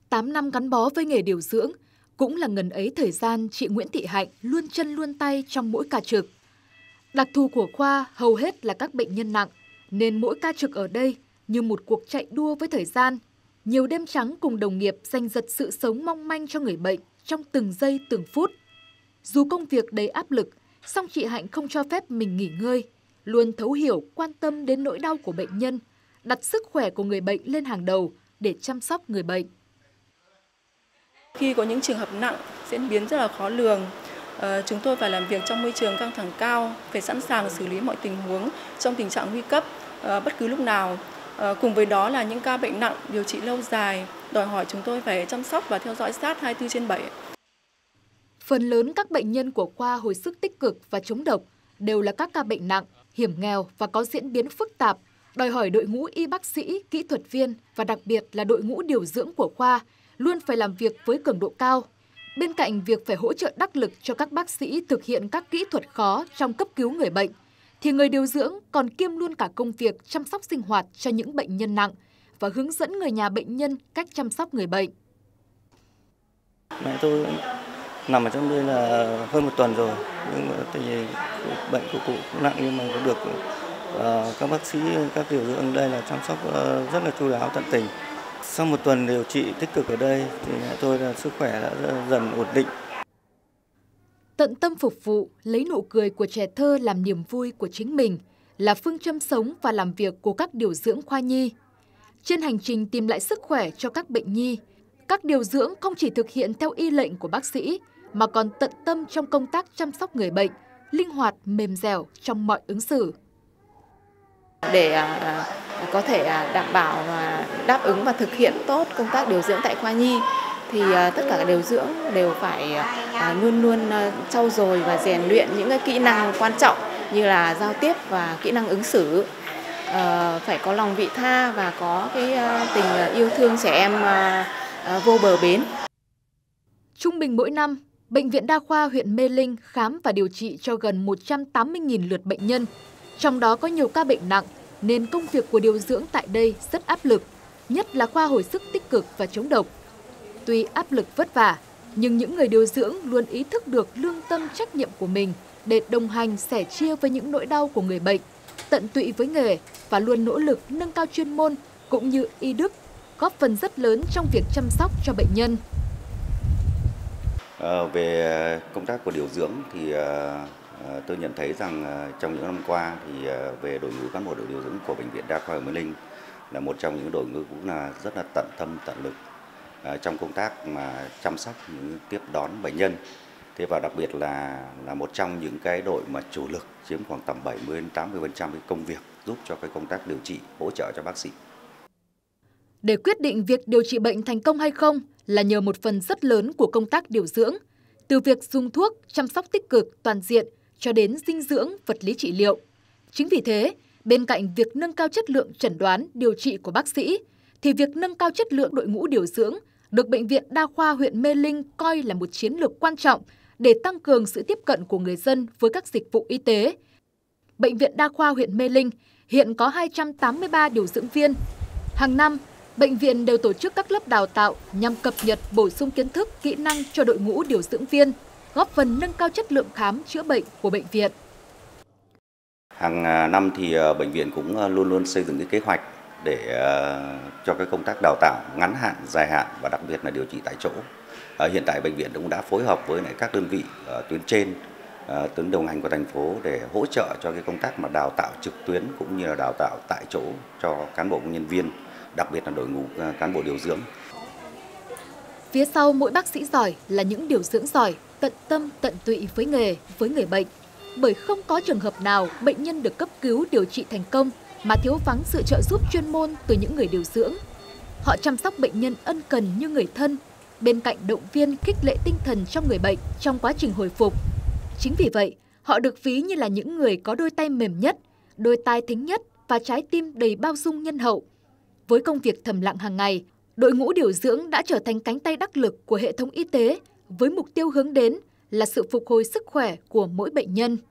8 năm gắn bó với nghề điều dưỡng, cũng là ngần ấy thời gian chị Nguyễn Thị Hạnh luôn chân luôn tay trong mỗi ca trực. Đặc thù của khoa hầu hết là các bệnh nhân nặng, nên mỗi ca trực ở đây như một cuộc chạy đua với thời gian. Nhiều đêm trắng cùng đồng nghiệp giành giật sự sống mong manh cho người bệnh trong từng giây từng phút. Dù công việc đầy áp lực, song chị Hạnh không cho phép mình nghỉ ngơi, luôn thấu hiểu, quan tâm đến nỗi đau của bệnh nhân, đặt sức khỏe của người bệnh lên hàng đầu để chăm sóc người bệnh. Khi có những trường hợp nặng, diễn biến rất là khó lường, chúng tôi phải làm việc trong môi trường căng thẳng cao, phải sẵn sàng xử lý mọi tình huống trong tình trạng nguy cấp bất cứ lúc nào. Cùng với đó là những ca bệnh nặng, điều trị lâu dài, đòi hỏi chúng tôi phải chăm sóc và theo dõi sát 24/7. Phần lớn các bệnh nhân của khoa hồi sức tích cực và chống độc đều là các ca bệnh nặng, hiểm nghèo và có diễn biến phức tạp, đòi hỏi đội ngũ y bác sĩ, kỹ thuật viên và đặc biệt là đội ngũ điều dưỡng của khoa luôn phải làm việc với cường độ cao. Bên cạnh việc phải hỗ trợ đắc lực cho các bác sĩ thực hiện các kỹ thuật khó trong cấp cứu người bệnh, thì người điều dưỡng còn kiêm luôn cả công việc chăm sóc sinh hoạt cho những bệnh nhân nặng và hướng dẫn người nhà bệnh nhân cách chăm sóc người bệnh. Mẹ tôi nằm ở trong đây là hơn 1 tuần rồi, nhưng mà tình hình bệnh của cụ cũng nặng, nhưng mà có được các bác sĩ, các điều dưỡng ở đây là chăm sóc rất là chu đáo tận tình. Sau 1 tuần điều trị tích cực ở đây thì mẹ tôi là sức khỏe đã dần ổn định. Tận tâm phục vụ, lấy nụ cười của trẻ thơ làm niềm vui của chính mình là phương châm sống và làm việc của các điều dưỡng khoa nhi. Trên hành trình tìm lại sức khỏe cho các bệnh nhi, các điều dưỡng không chỉ thực hiện theo y lệnh của bác sĩ mà còn tận tâm trong công tác chăm sóc người bệnh, linh hoạt, mềm dẻo trong mọi ứng xử. Để có thể đảm bảo và đáp ứng và thực hiện tốt công tác điều dưỡng tại khoa nhi thì tất cả các điều dưỡng đều phải luôn luôn trau dồi và rèn luyện những cái kỹ năng quan trọng như là giao tiếp và kỹ năng ứng xử. Phải có lòng vị tha và có cái tình yêu thương trẻ em vô bờ bến. Trung bình mỗi năm, Bệnh viện Đa khoa huyện Mê Linh khám và điều trị cho gần 180.000 lượt bệnh nhân, trong đó có nhiều ca bệnh nặng, nên công việc của điều dưỡng tại đây rất áp lực, nhất là khoa hồi sức tích cực và chống độc. Tuy áp lực vất vả, nhưng những người điều dưỡng luôn ý thức được lương tâm trách nhiệm của mình để đồng hành sẻ chia với những nỗi đau của người bệnh, tận tụy với nghề và luôn nỗ lực nâng cao chuyên môn cũng như y đức, góp phần rất lớn trong việc chăm sóc cho bệnh nhân. Về công tác của điều dưỡng thì tôi nhận thấy rằng trong những năm qua thì về đội ngũ cán bộ điều dưỡng của Bệnh viện Đa khoa Mê Linh là một trong những đội ngũ cũng là rất là tận tâm tận lực trong công tác mà chăm sóc, những tiếp đón bệnh nhân. Thế và đặc biệt là một trong những cái đội mà chủ lực chiếm khoảng tầm 70-80% cái công việc giúp cho cái công tác điều trị, hỗ trợ cho bác sĩ. Để quyết định việc điều trị bệnh thành công hay không là nhờ một phần rất lớn của công tác điều dưỡng, từ việc dùng thuốc, chăm sóc tích cực, toàn diện cho đến dinh dưỡng, vật lý trị liệu. Chính vì thế, bên cạnh việc nâng cao chất lượng chẩn đoán, điều trị của bác sĩ, thì việc nâng cao chất lượng đội ngũ điều dưỡng được Bệnh viện Đa khoa huyện Mê Linh coi là một chiến lược quan trọng để tăng cường sự tiếp cận của người dân với các dịch vụ y tế. Bệnh viện Đa khoa huyện Mê Linh hiện có 283 điều dưỡng viên. Hàng năm, bệnh viện đều tổ chức các lớp đào tạo nhằm cập nhật bổ sung kiến thức, kỹ năng cho đội ngũ điều dưỡng viên, góp phần nâng cao chất lượng khám chữa bệnh của bệnh viện. Hàng năm thì bệnh viện cũng luôn luôn xây dựng cái kế hoạch để cho cái công tác đào tạo ngắn hạn, dài hạn và đặc biệt là điều trị tại chỗ. Hiện tại bệnh viện cũng đã phối hợp với các đơn vị tuyến trên, tuyến đồng hành của thành phố để hỗ trợ cho cái công tác mà đào tạo trực tuyến cũng như là đào tạo tại chỗ cho cán bộ công nhân viên, đặc biệt là đội ngũ cán bộ điều dưỡng. Phía sau mỗi bác sĩ giỏi là những điều dưỡng giỏi, tận tâm, tận tụy với nghề, với người bệnh. Bởi không có trường hợp nào bệnh nhân được cấp cứu điều trị thành công mà thiếu vắng sự trợ giúp chuyên môn từ những người điều dưỡng. Họ chăm sóc bệnh nhân ân cần như người thân, bên cạnh động viên khích lệ tinh thần cho người bệnh trong quá trình hồi phục. Chính vì vậy, họ được ví như là những người có đôi tay mềm nhất, đôi tai thính nhất và trái tim đầy bao dung nhân hậu. Với công việc thầm lặng hàng ngày, đội ngũ điều dưỡng đã trở thành cánh tay đắc lực của hệ thống y tế với mục tiêu hướng đến là sự phục hồi sức khỏe của mỗi bệnh nhân.